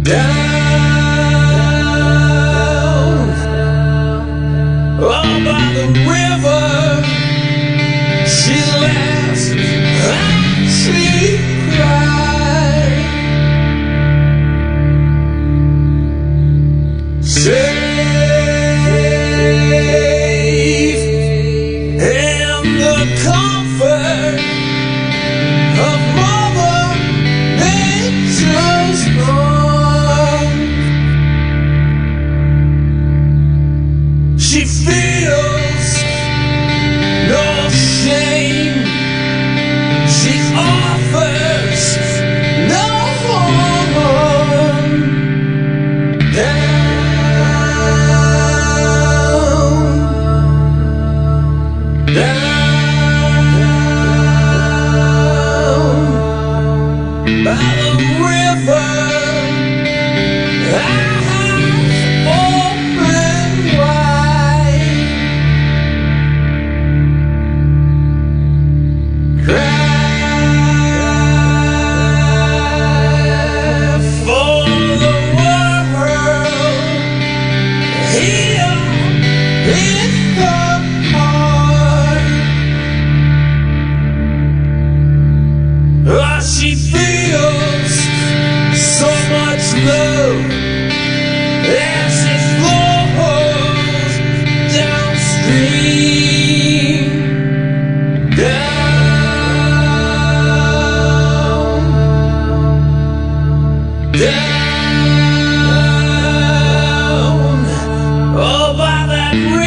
Down, all by the river, she laughs and she cries. Safe in the comfort of Mother Nature's arms. She feels no shame. She offers no harm. Down by the river, eyes open wide, cry for the world here in her heart. She feels so much love as it flows downstream. Down, down, oh, by that river.